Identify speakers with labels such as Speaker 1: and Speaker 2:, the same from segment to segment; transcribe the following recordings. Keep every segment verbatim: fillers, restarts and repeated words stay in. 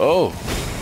Speaker 1: Oh.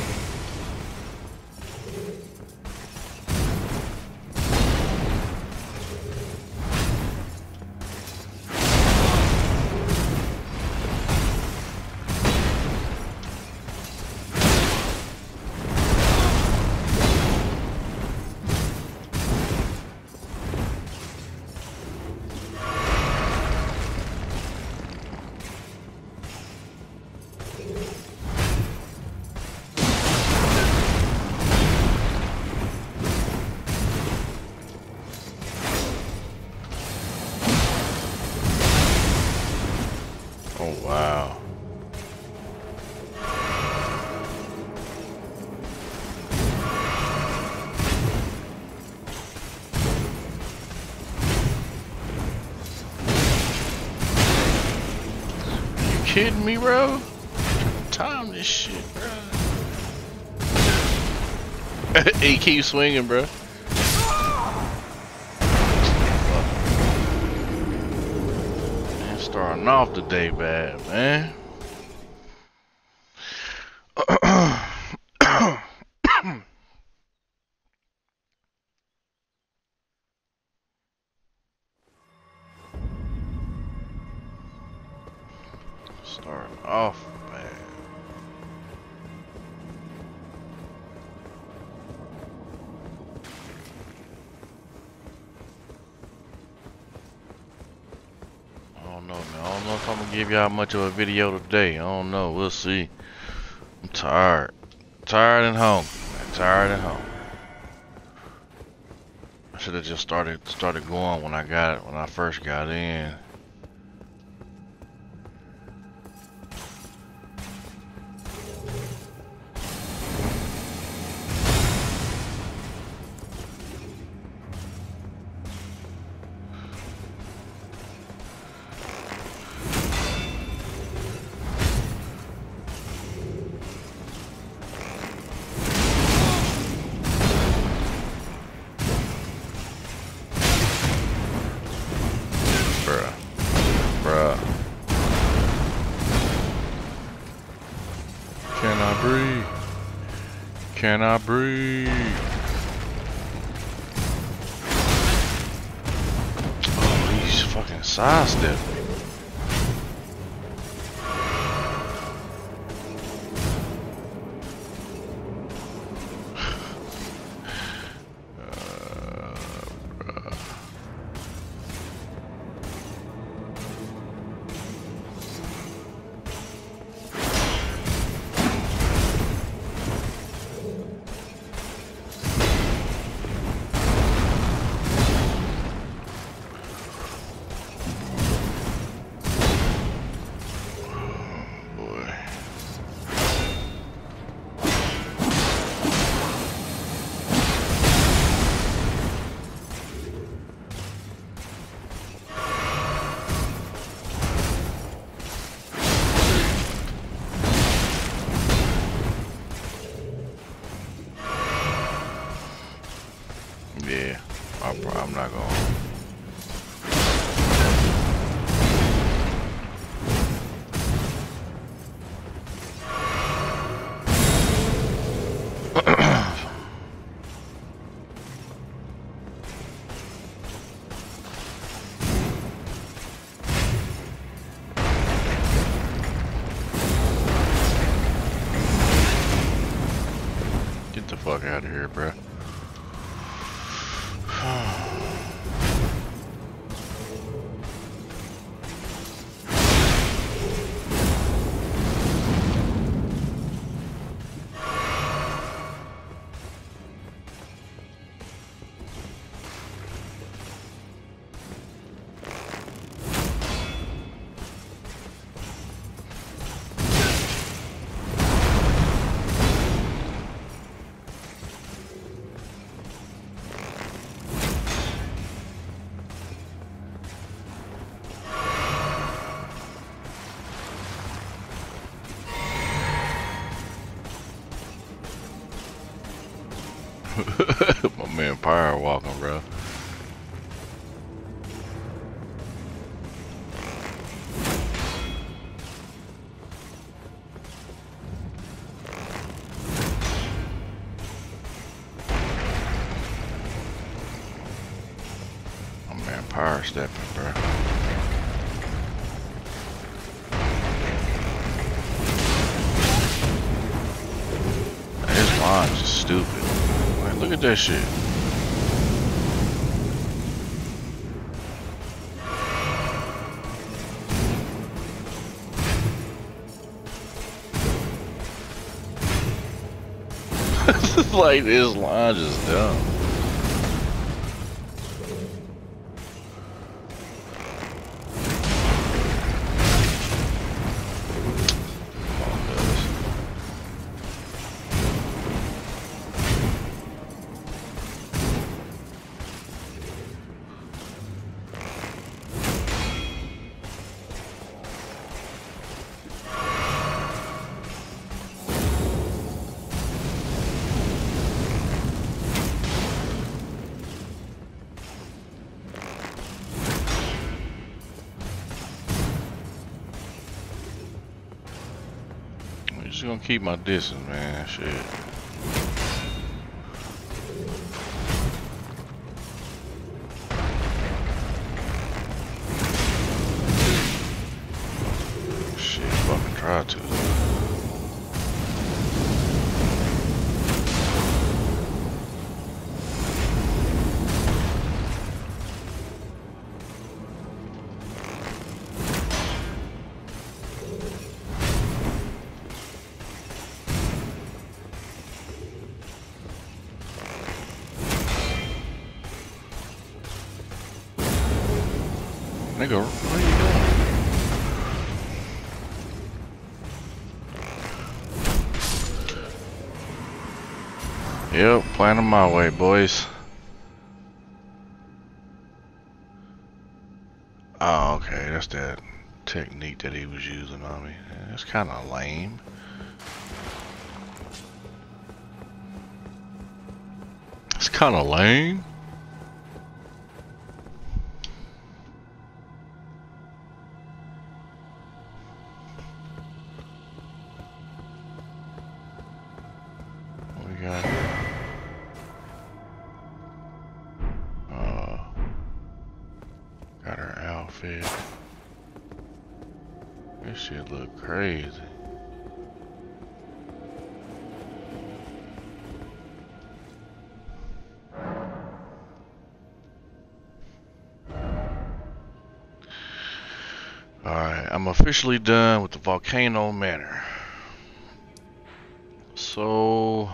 Speaker 1: Oh, wow. You kidding me, bro? Time this shit, bro. He keeps swinging, bro. Man, starting off the day bad, man. Starting off bad. I don't know, man. I don't know if I'm gonna give y'all much of a video today. I don't know. We'll see. I'm tired. Tired and hungry. Man. Tired and hungry. I should have just started started going when I got it when I first got in. Can I breathe? Can I breathe? Oh, he's fucking sidestepping. Yeah, I pro I'm not going. Get the fuck out of here, bruh. My man power walking, bro. start stepping, bro. His launch is stupid. Like, look at that shit. Like, this launch is dumb. Just gonna keep my distance, man. Shit. Shit, fucking try to. Nigga, what are you doing? Yep, planning my way, boys. Oh, okay, that's that technique that he was using on me. That's kind of lame. It's kind of lame. Got uh, got her outfit. This shit look crazy. Alright, I'm officially done with the Volcano Manor. So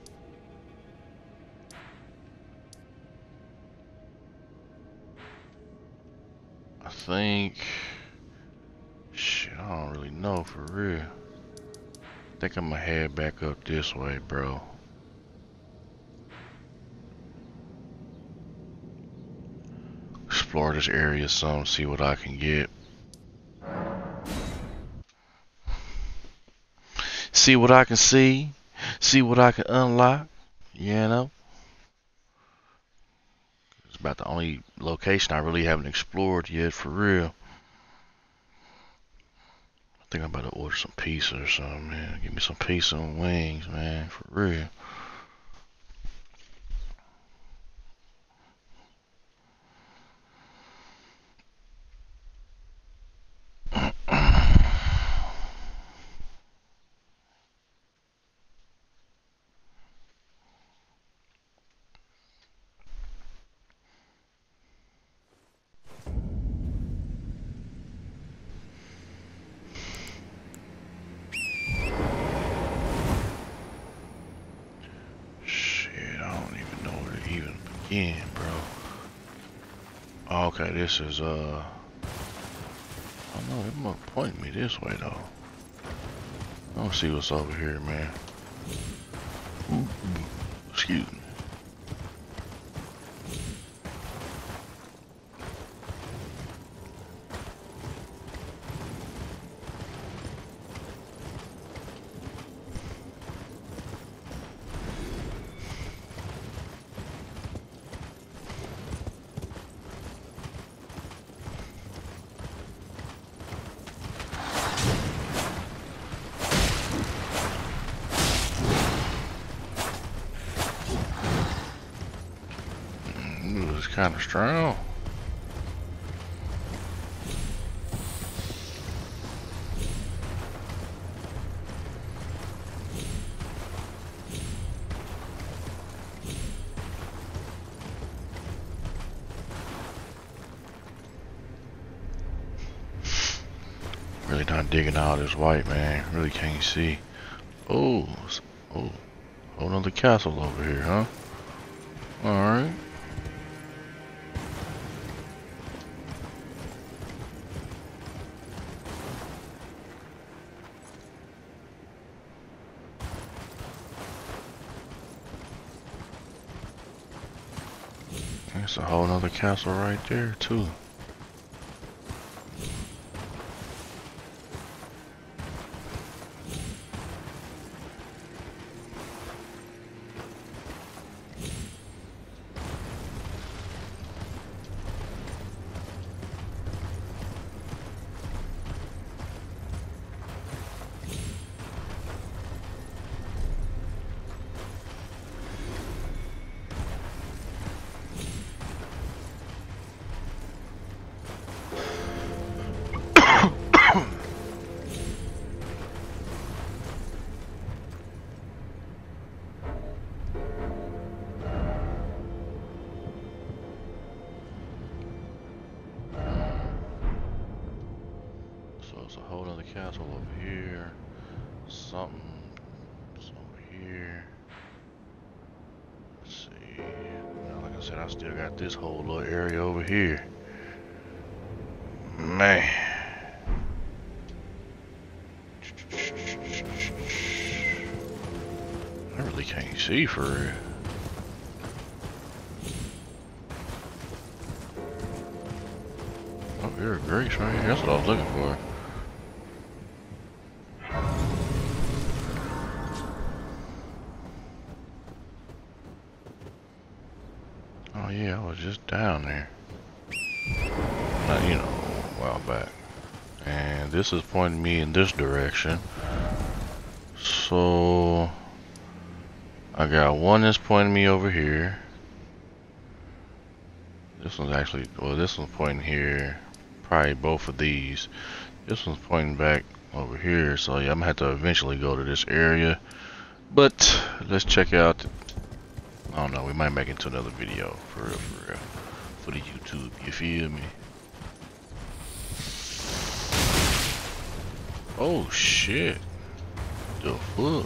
Speaker 1: I think, shit, I don't really know for real. I think I'm gonna head back up this way, bro. Explore this area some, see what I can get. See what I can see, see what I can unlock, you know? It's about the only location I really haven't explored yet, for real. I think I'm about to order some pizza or something, man. Give me some pizza and wings, man, for real. Again, bro. Oh, okay, this is uh. I don't know. It might point me this way though. I don't see what's over here, man. Ooh, excuse me. Kind of strong. Really not digging out this white, man. Really can't see. Oh, oh, whole nother castle over here, huh? Alright. There's a whole nother castle right there, too. There's a whole other castle over here. Something. It's over here. Let's see. Now, like I said, I still got this whole little area over here. Man. I really can't see for real. Oh, you're a grace right here. That's what I was looking for. Oh yeah, I was just down there. Not, you know, a while back. And this is pointing me in this direction. So I got one that's pointing me over here. This one's actually, well, this one's pointing here. Probably both of these. This one's pointing back over here. So yeah, I'm gonna have to eventually go to this area. But let's check out. I don't know, we might make it into another video, for real, for real, for the YouTube, you feel me? Oh shit, the fuck?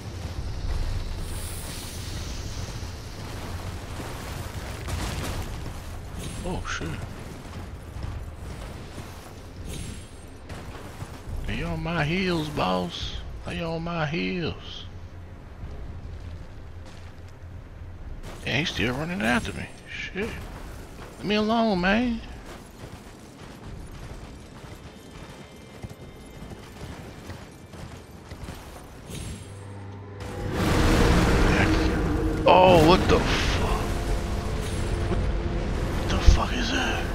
Speaker 1: Oh shit. Are you on my heels, boss? Are you on my heels? And he's still running after me. Shit. Leave me alone, man. Oh, what the fuck? What, what the fuck is that?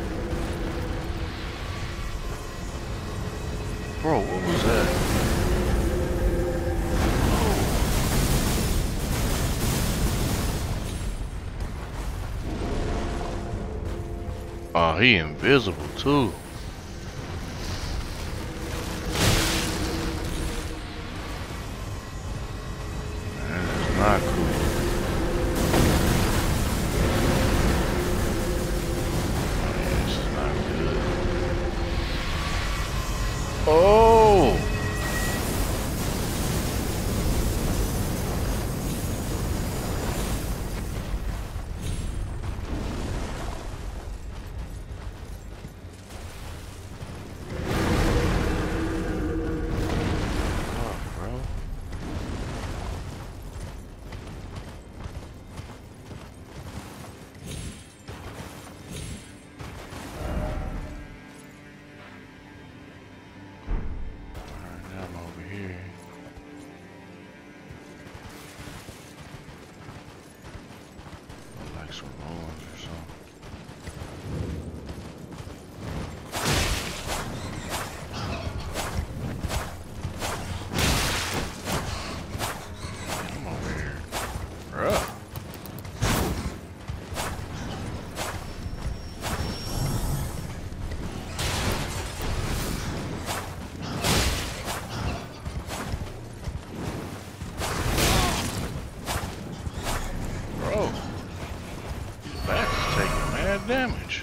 Speaker 1: Bro, what was that? Oh, he invisible too. That is not cool. Oh, yeah, this is not good. Oh! Damage.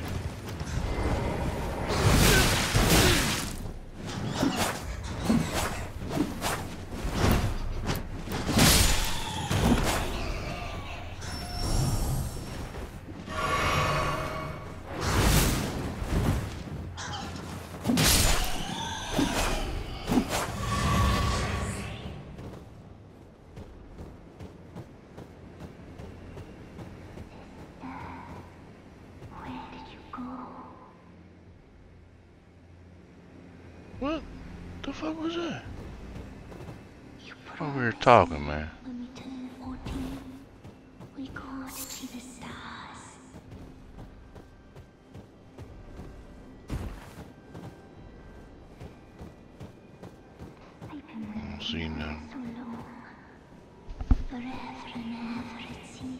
Speaker 1: What the fuck was that? Oh, we were talking, man.
Speaker 2: When we turn fourteen, we go to see the stars. I've been
Speaker 1: I don't see none.
Speaker 2: so long. Forever and ever it seems.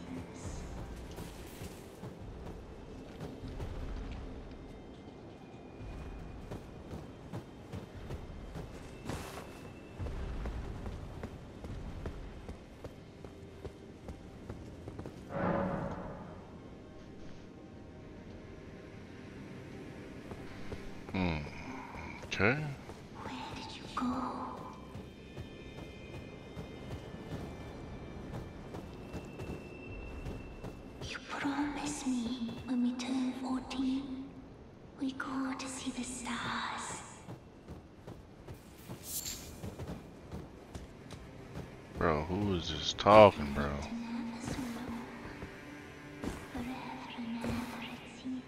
Speaker 1: Hmm. Okay.
Speaker 2: Where did you go? You promised me when we turn fourteen, we go to see the stars.
Speaker 1: Bro, who is this talking, bro?
Speaker 2: Never so long. Forever and ever it seems.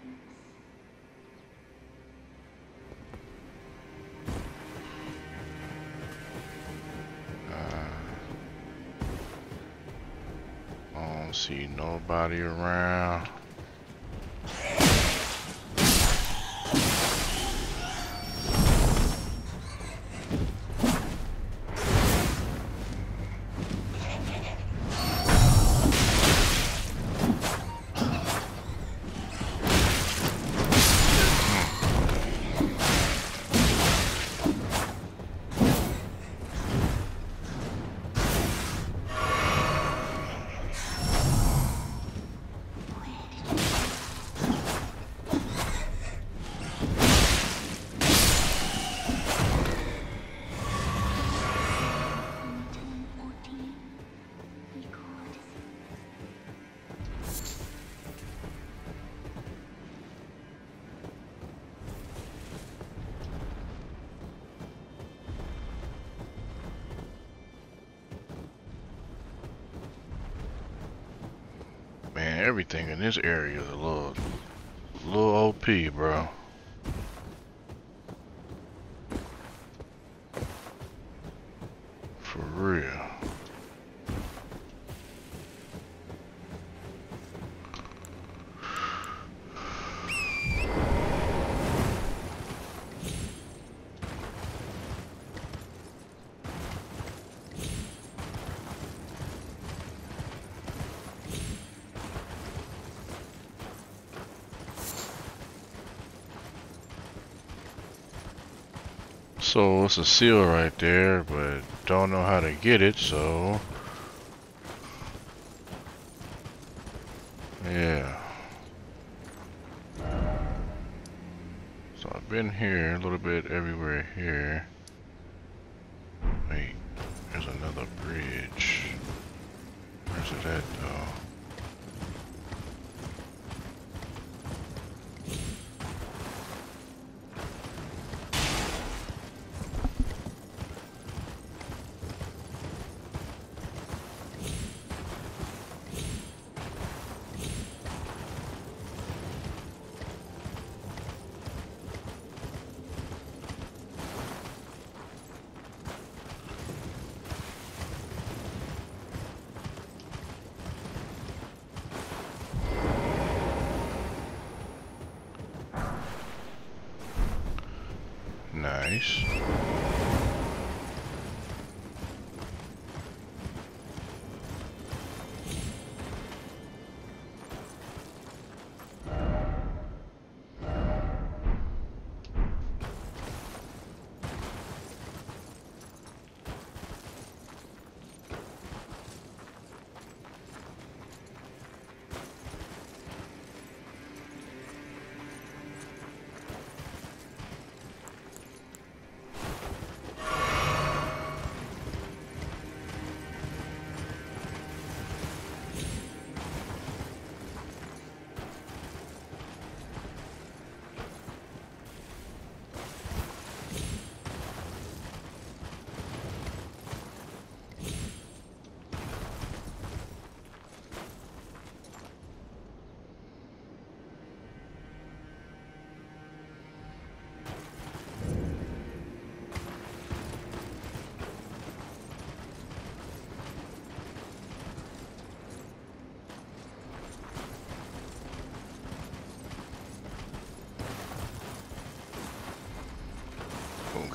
Speaker 1: I don't see nobody around.
Speaker 2: When we turn fourteen, we go to see.
Speaker 1: Man, everything in this area is a little, little O P, bro. For real. So it's a seal right there, but don't know how to get it, so yeah. So I've been here a little bit everywhere here. Wait, there's another bridge. Where's it at though? Nice.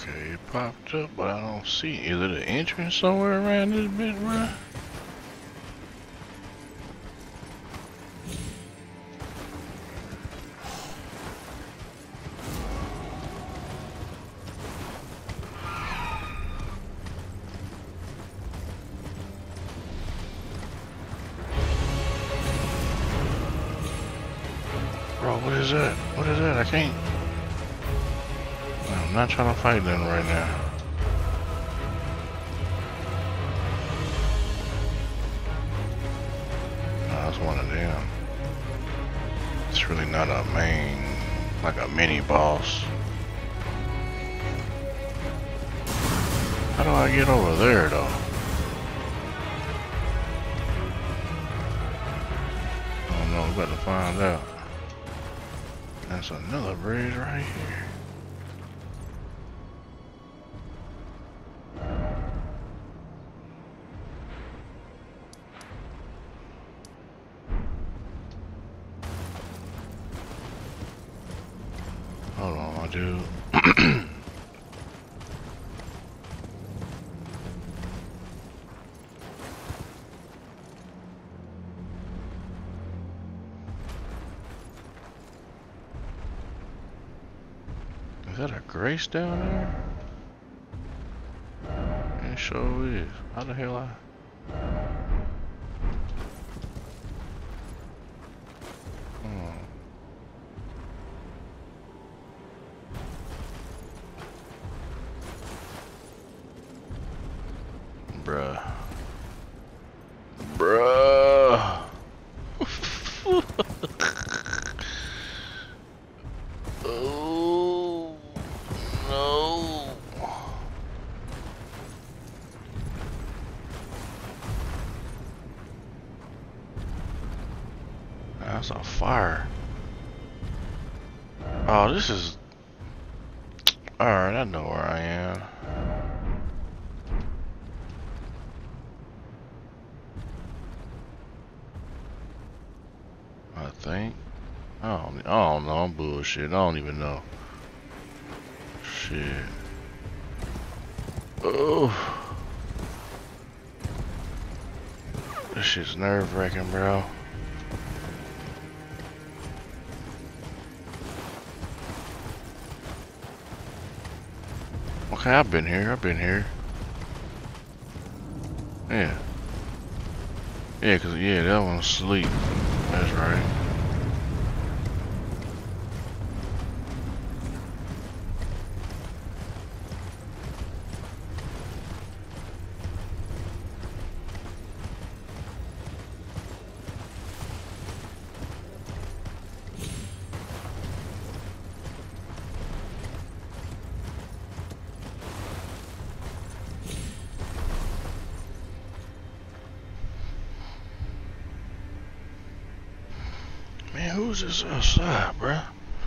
Speaker 1: Okay, it popped up, but I don't see. Is it an entrance somewhere around this bit, bro? Bro, what is that? What is that? I can't. I'm not trying to fight them right now. No, that's one of them. It's really not a main, like a mini boss. How do I get over there though? I don't know, we got to find out. That's another bridge right here. Hold on, my dude. Is that a grace down there? It sure is. How the hell I... Hmm. Bruh. Bruh. Oh no. That's a fire. Oh, this is... Alright, I know where I am. I think. I don't, I don't know. I'm bullshit. I don't even know. Shit. Oh. This shit's nerve wracking, bro. Okay, I've been here. I've been here. Yeah. Yeah, cause yeah, that one's asleep. That's right. Man, who's this outside, bruh?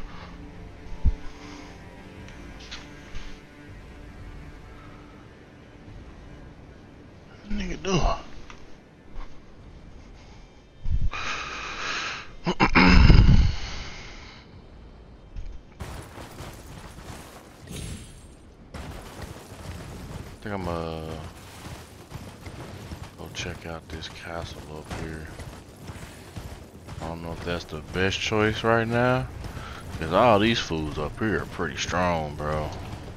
Speaker 1: What nigga doing? I think I'm gonna go check out this castle up here. I don't know if that's the best choice right now, because all these fools up here are pretty strong, bro.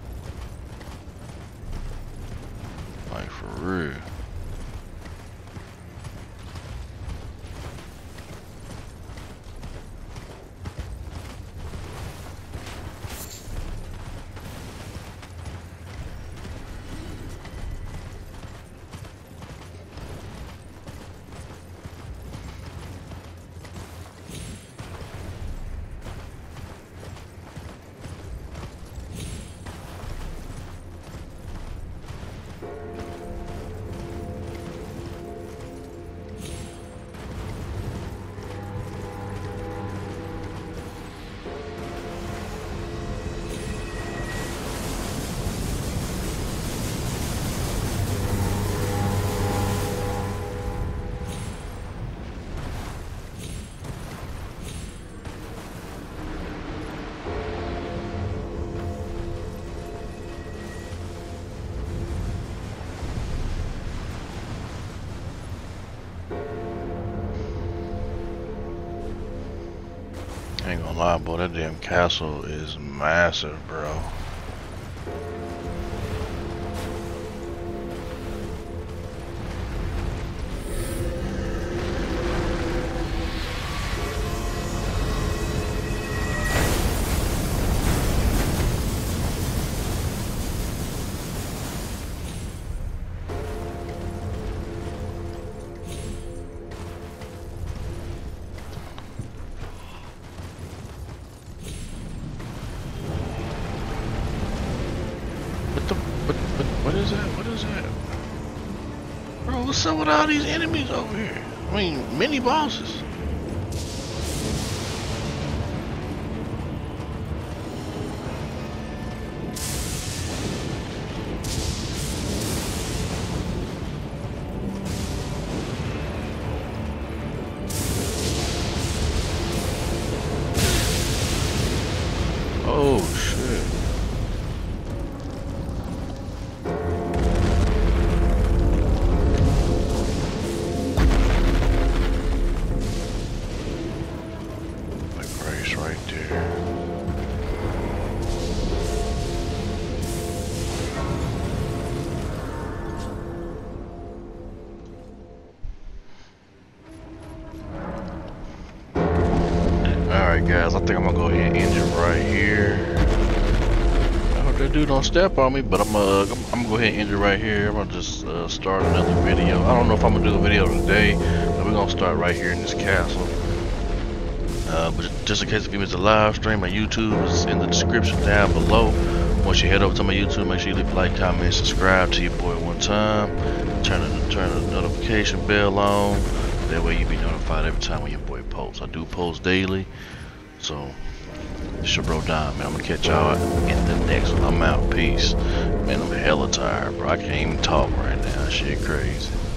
Speaker 1: Like, for real. I ain't gonna lie, boy, that damn castle is massive, bro. What the, what, what, what is that? What is that? Bro, what's up with all these enemies over here? I mean, mini bosses. Oh, shit. Right there. Alright guys, I think I'm gonna go ahead and end it right here. I hope that dude don't step on me, but I'm uh, I'm, I'm gonna go ahead and end it right here. I'm gonna just uh, start another video. I don't know if I'm gonna do a video today, but we're gonna start right here in this castle. Uh, but just in case if you missed the live stream, my YouTube is in the description down below. Once you head over to my YouTube, make sure you leave a like, comment, subscribe to your boy one time. Turn the, turn the notification bell on. That way you be notified every time when your boy posts. I do post daily. So, it's your bro Dom, man. I'm gonna catch y'all in the next one. I'm out. Peace. Man, I'm hella tired, bro. I can't even talk right now. Shit crazy.